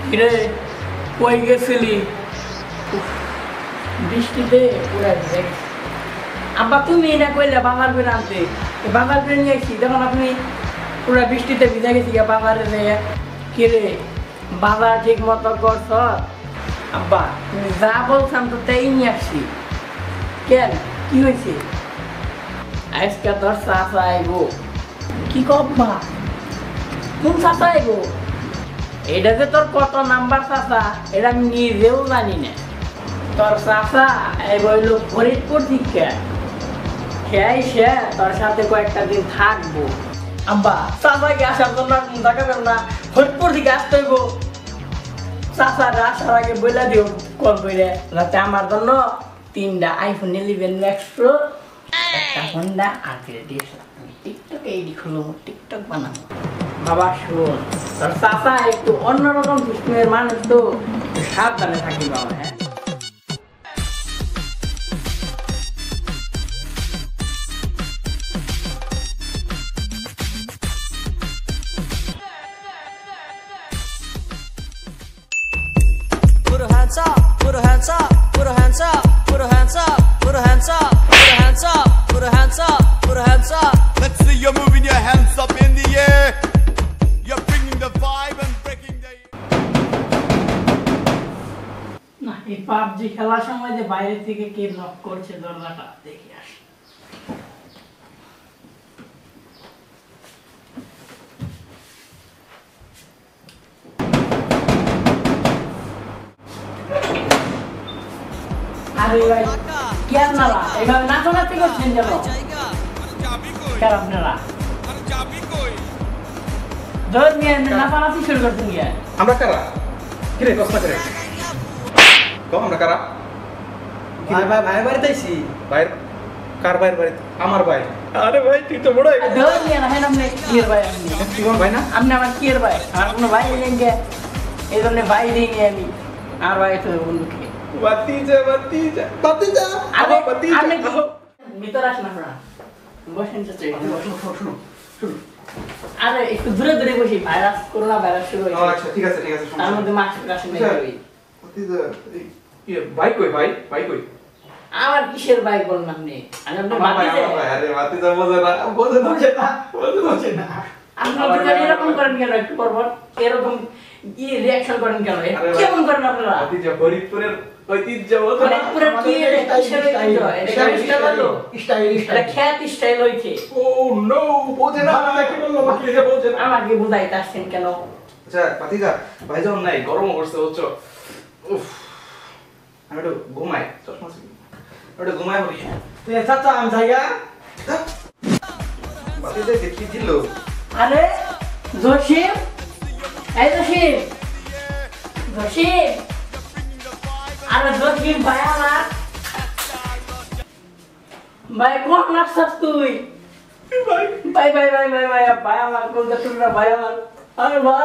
কিরে কই গেছিলি? বৃষ্টিতে পুরা ভিজে গেছি। আব্বা তুমি না কইলে বাবার করে আনতে, বাবার করে নিয়ে এসেছি যখন আপনি পুরা বৃষ্টিতে ভিজে গেছি বাবারে নিয়ে। কিরে বাবা ঠিক মতো করছ? আব্বা তুমি যা বলছাম তো তাই নিয়ে আসছি। কেন কি হয়েছে? আজকে তোর চাচা আইব। কি কব্বা কোন চাচা আইব? এটা যে তোর কত নাম্বার চাচা এটা আমি নিজেও জানি না। তোর চাচা আইব হইল ফরিদপুর থেকে, খেয়াই সে তোর সাথে কয়েকটা দিন থাকবো। আব্বা চাচাকে আসার জন্য দেখাবেন না, ফরিদপুর থেকে আসতে হইব। চাচার আসার আগে বলে দিও কল করে যাতে আমার জন্য 3টা iPhone 11 Max Pro, একটা Honda আর cradit। আমি টিকটক এইডি খুলবো, টিকটক বানাবো। বাবা শোন, তোর চাচা একটু অন্যরকম কিস্মের মানুষ তো, সাবধানে থাকি বাবা। হ্যাঁ put your hands up, put your hands up, put your hands up, put your hands up, put your hands up, put your hands up, put your hands up, put your hands up. Let's see you moving your hands up in the air. You're bringing the vibe and breaking the. না এই PUBG খেলার সময় যে বাইরে থেকে কে knock করছে দরজাটা দেখি আসি। আরে ভাই কি আপনারা এইভাবে নাচানাচি করছেন কেন? কেন আপনারা ধর নিয়ে নাচানাচি শুরু করছেন গিয়ে? আমরা কারা? কিরে কষ্ট করে কম আমরা কারা? ভাই ভাই ভাই বাড়িতে আইছি। ভাই কার ভাইয়ের বাড়ি? আমার ভাই। আরে ভাই তুই তো বড় হয়ে গেছিস। ধর নিয়ে না হেন আপনি কি এর ভাই? আপনি তুই আমার ভাই না? আপনি আমার কি এর ভাই? আমার কোনো ভাই নেই গে, এই জন্য ভাই দিইনি আমি। আমার ভাই তো বন্ধুকে বাতিজা বাতিজা বাতিজা আরে বাতিজা। আপনি ভিতর আসেন আপনারা, বসেন তো চাই। শুনো আরে একটু দূরে দূরে বসি, ভাইরাস করোনা ভাইরাস শুরু হয়েছে। আচ্ছা ঠিক আছে তার মধ্যে মাস্ক রাখেন নাই কই? বাতিজা এই ভাই কই? ভাই কই? আমার কিসের বাইক বললাম আপনি? আমি আপনি বাতিজা। আরে বাতিজা বোঝে না। আপনি তো এরকম করেন কেন? একটু পরপর এরকম কি রিঅ্যাকশন করেন কেন? কেমন করেন আপনারা? বাতিজা ফরিদপুরের ঐতিহ্য বোঝে না। ফরিদপুরের কি কিসের ঐতিহ্য? এটা স্টাইল হলো, এটা খ্যাত স্টাইল হইছে। ও নো বোঝে না। কি বললো বাতিজা বোঝে না? আমাকে বুঝাইতে আসছেন কেন? আচ্ছা বাতিজা ভাই যখন নাই গরম করছে বুঝছো। উফ আমি একটু ঘুমাই, চশমা ছিল একটু ঘুমাই পড়ি। তুই চাচা আমি জায়গা বাতিজা দেখি দিল। আরে জসিম, এই জসিম, জসিম, আরে জসিম ভাই আমার ভাই কোন নাচছস তুই? ভাই ভাই ভাই ভাই ভাই ভাই ভাই আমার কোনটা তোমরা ভাই আমার। আরে ভাই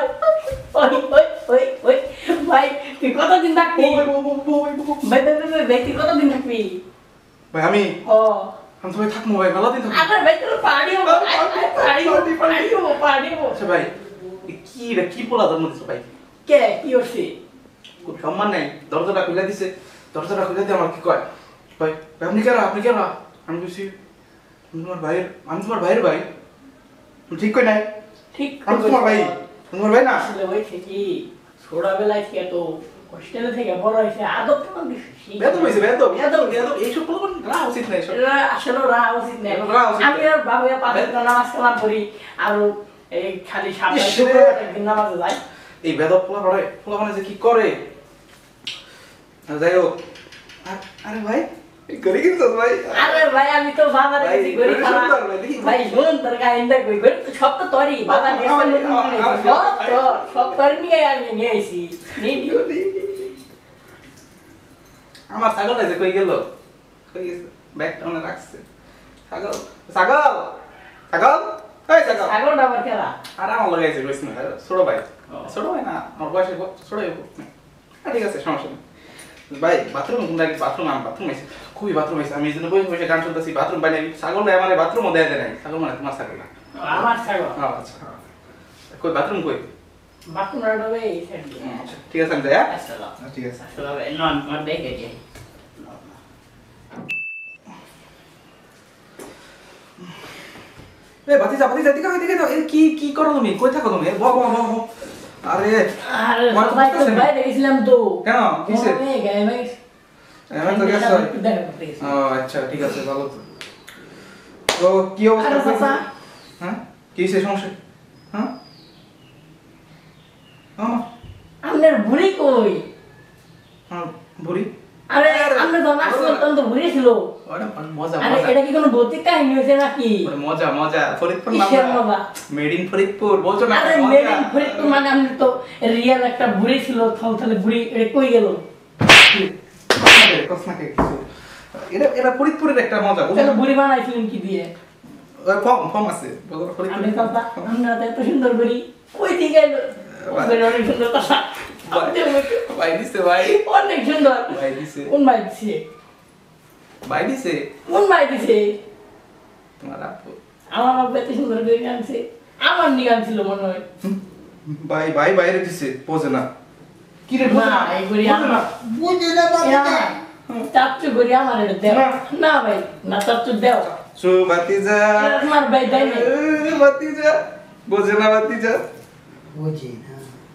ওই ভাই তুই কতদিন থাকবি? ভাই ভাই তুই কতদিন থাকবি? ভাই আমি ও আমি তো ভাই থাকবো ভাই, মেলা দিন থাকবো। আরে ভাই তোর পার্টি হবে, পার্টি হবে। আচ্ছা ভাই কি পোলা তোর মধ্যে ভাই? কে কি হচ্ছে? খুব সম্মান নাই, দরজাটা খুলে দিছে। দরজাটা খুলে দিয়ে আমার কি কয় ভাই আপনি কেরা? আমি বলছি আমি তোমার ভাইয়ের ভাই। ঠিক কই নাই? ঠিক আমি তোমার ভাই না? আসলে হয়েছে কি ছোটবেলায় থেকে তো হোস্টেলে থেকে বড় হয়েছে, আদব তো বেদব এইসব পোলা রাখা উচিত নাই। আসলে রাখা উচিত নেই। আমি আর বাবু পাঁচ নামাজ কালাম করি আর এই খালি সামনে নামাজে যাই। এই বেদব পোলা মানে যে কি করে যাই হোক। আরে ভাই করে কিন্তু ভাই। আরে ভাই আমি তো বাজারে গেছি গরি খানা। ভাই শুন তোর কাহিনীটা কই গরি তো সব তো তোরই বাবা গেছে সব তোর নিয়ে আমি নিয়ে আইছি। আমার ছাগল আছে কই গেল? কই গেছে? ব্যাগটা মনে রাখছে। ছাগল এই ছাগল ছাগলটা আবার কেরা? আর আমার লাগাইছে কইছ না ছোট ভাই না আমার বয়সে ছোট হইব। ঠিক আছে সমস্যা নেই ভাই। বাথরুম আছে খুবই বাথরুম আছে। আমি এই জন্য বসে গান শুনতেছি। বাথরুম বাইরে ছাগল আমার বাথরুমও দেয় নাই। ছাগল মানে তোমার ছাগল না? আমার ছাগল। আচ্ছা কই বাথরুম কই? বাথরুম রাখবে এই সাইড দিয়ে আচ্ছা ঠিক আছে আমি যাই হ্যাঁ আসসালাম ঠিক আছে আসসালাম নন নন দেখে যাই এ ভাতিজা দিকে দাও কি কি করো তুমি কই থাকো তুমি ব আরে আরে ভাই তো বাইরে গেছিলাম তো কেন কিসে আমি গায়ে ভাই আমি তো গেছি ও আচ্ছা ঠিক আছে ভালো তো তো কি অবস্থা আরে বাবা হ্যাঁ কিসে সমস্যা হ্যাঁ হ্যাঁ আপনার বুড়ি কই হ্যাঁ বুড়ি আরে আপনি তো আসলে তো বুড়ি ছিল ওরে মজা আরে মজা এটা কি কোনো ভৌতিক কাহিনী হয়েছে নাকি ওরে মজা ফরিদপুর কিসের মজা? মেড ইন ফরিদপুর বলছো না আরে মেডিন ফরিদপুর মানে আপনি তো রিয়েল একটা বুড়ি ছিল থলথলে বুড়ি এটা কই গেল কসনাকে কিছু এটা ফরিদপুরের একটা মজা বুঝছো তাহলে বুড়ি বানাইছিলেন কি দিয়ে ওই ফর্ম আছে বলো আপনি ফরিদপুর কথা আমরা তো এত সুন্দর বুড়ি কই থেকে গেল অনেক সুন্দর কথা ভাই দিছে ভাই অনেক সুন্দর ভাই দিছে কোন ভাই দিছে ভাই দিছে কোন ভাই দিছে তোমার আপু আমার বাবা এত সুন্দর করে গানছে আমার নিয়ে গানছিল মনে হয় ভাই বাইরে দিছে বোঝে না কি রে বোঝে না না এই বুড়ি আমার বুঝে না বাবা চাচ্চু বুড়ি আমার এটা দেও না ভাই না চাচ্চু দেও সো ভাতিজা এটা তোমার ভাই দেয় নাই ভাতিজা বোঝে না ভাতিজা বুঝে না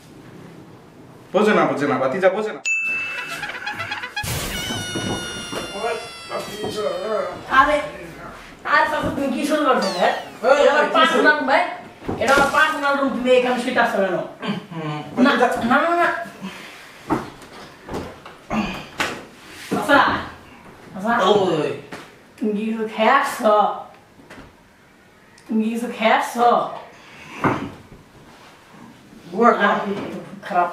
বোঝে না ভাতিজা বোঝে না আরে আর চাচ্চু তুমি কি শুরু করছো হ্যাঁ এটা আমার পার্সোনাল ভাই এটা আমার পার্সোনাল রুম তুমি এখানে শুইতে আসছো কেন না না না না আচ্ছা আচ্ছা ওই তুমি কি কিছু খেয়েছো তুমি কি কিছু খেয়েছো বুয়া খারাপ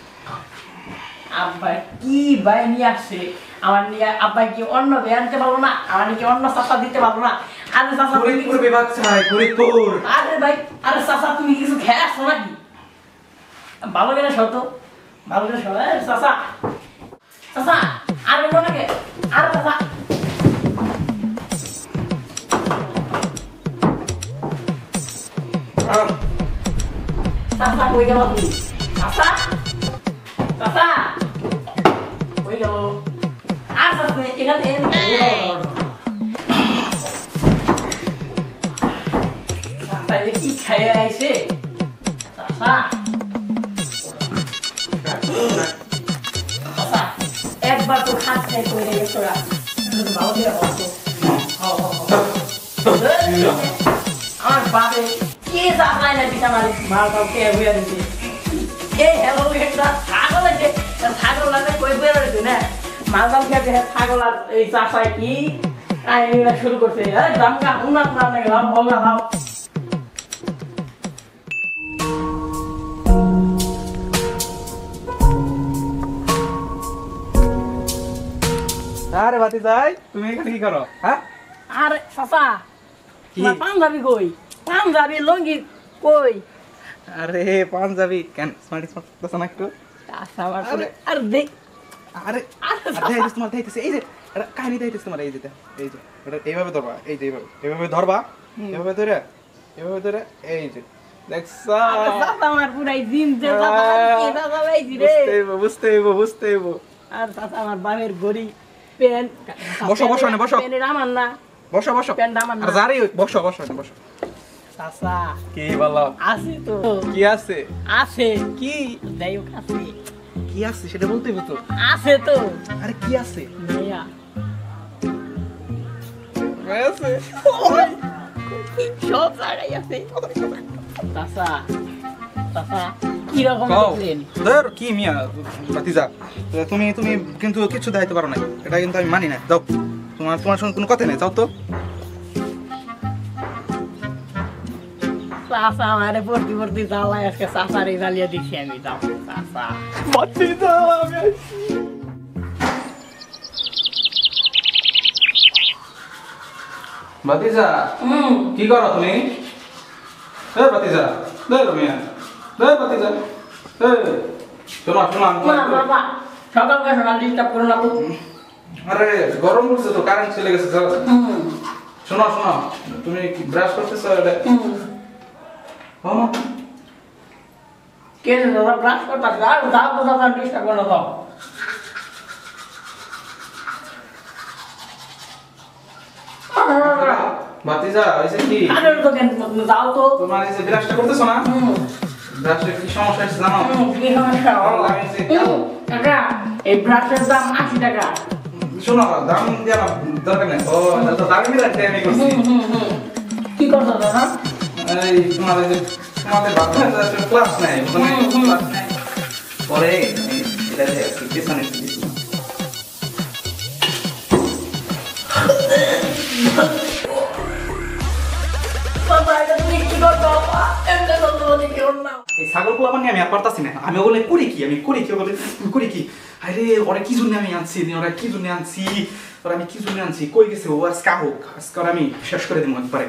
আব্বা কি বাই নিয়ে আসছে আমার নিয়ে আব্বা কি অন্য বে আনতে পারবো না আমার কি অন্য চাষা দিতে পারবো না আরে চাষা ফরিদপুর বিভাগ চাই ফরিদপুর আরে ভাই আরে চাষা তুমি কিছু খেয়েছো নাকি ভালো করে শত ভালো করে শত চাষা চাষা আরে ওনাকে আরে চাষা চাষা কই গেল তুমি চাষা চাষা কই গেল আর চাষা এখানে চাষা কি খেয়ে আইছে চাষা চাষা একবার তো খাস খাই করে গেছো রা ভালো করে বলতো আমার বাপে কে চাষায় না দিতে আমার মাল টাও কে হইয়া দিতে এই হ্যালো একটা ছাগল আছে ছাগল লাগে কই বের হইছে না মালদাম খেতে ছাগল আর এই চাষায় কি কাহিনীটা শুরু করছে আরে দামকা উনার না লাগে লাভ বলনা লাভ আরে ভাতিজা তুমি এখানে কি করো হ্যাঁ আরে চাচা কি? তোমার পাঞ্জাবি কই পাঞ্জাবি লঙ্গি কই আরে পাঞ্জাবি কেন স্মার্ট দছ না একটু চাচা আমার আরে দেখ আরে আরে তোমার দেখাইতেছে এই যে এটা কাহিনী দেখাইতেছে তোমার এই যে এটা এইভাবে ধরবা এই যে এইভাবে ধরবা এইভাবে ধরে এই যে দেখছা চাচা আমার পুরাই দিন যে চাচা কি চাচা লাইছি রে বুঝতে হইব আর চাচা আমার বামের গড়ি পেন বসো না বসো পেনের আমার না বসো পেন আমার না আর জারি বসো চাচা কি বলো আছে তো কি আছে আছে কি যাই হোক আছে কি আছে সেটা বলতে হইব তো আছে তো আরে কি আছে মেয়া আছে সব জায়গায় আছে চাচা চাচা কিরকম দেখলেন ধর কি মিয়া ভাতিজা তুমি কিন্তু কিছু দেখাইতে পারো না এটা কিন্তু আমি মানি না যাও তোমার সঙ্গে কোনো কথা নেই যাও তো চাচা আমারে ভর্তি জ্বালায় আজকে চাচারে জ্বালিয়ে দিচ্ছি আমি যাও চাচা ভাতিজা আমি ভাতিজা কি করো তুমি এ ভাতিজা মিয়া ভাতিজা শোনো না বাবা সকাল ডিস্টার্ব করো না তো আরে গরম পড়ছে তো কারেন্ট চলে গেছে শোনো তুমি ব্রাশ করতেছো এটা কে কে দাদা ব্রাশ করতাছে আর দাও তো দাদা ডিস্টার্ব করে দাও ভাতিজা হইছে কি আরে তো কেন দাও তো তোমার এই যে ব্রাশটা করতেছো না ব্রাশে কি সমস্যা হচ্ছে জানো কি সমস্যা কাকা এই ব্রাশের দাম 80 টাকা শোনো দাম দেওয়া দরকার নেই ও তো দামি রাখতে আমি করছি কি করছো দাদা এই তোমাদের যে তোমাদের বাচ্চাদের ক্লাস নাই মানে ক্লাস নাই পরে এটা যে পিছনে বাবা এটা তুমি কি করছো এমন তো কেউ না এই ছাগলগুলো আমার নিয়ে আমি আর পারতাছি না আমি ওগুলো করি কি ওগুলো করি কি আরে ওরা কি জন্য আমি আনছি ওরা কি জন্য আনছি ওরা আমি কি জন্য আনছি কই গেছে ও আজকে হোক আজকে আমি শেষ করে দিব একবারে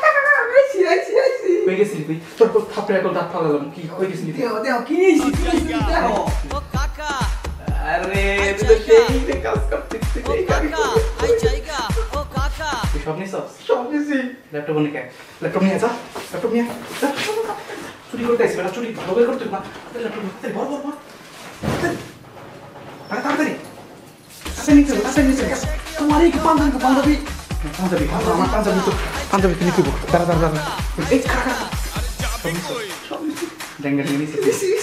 কই গেছি তুই তোর থাপড়ে এখন দাঁত ফালালাম কি কই গেছি দেও কি নিয়েছি দেও ও কাকা আরে তুই তো সেই কাজ করছিস ও কাকা আই জায়গা ও কাকা তুই সব নিছ সব নিছি ল্যাপটপ নিয়ে কে ল্যাপটপ নিয়ে যা ল্যাপটপ নিয়ে চুরি করতে আসবে না চুরি ভালো করতে না ল্যাপটপ নিতে বড় তাড়াতাড়ি নিচে তোমার এই পাঞ্জাবি আমার পাঞ্জাবি তুমি কি দাঁড়া এই খারাপ ডেঙ্গা নিয়ে নিছি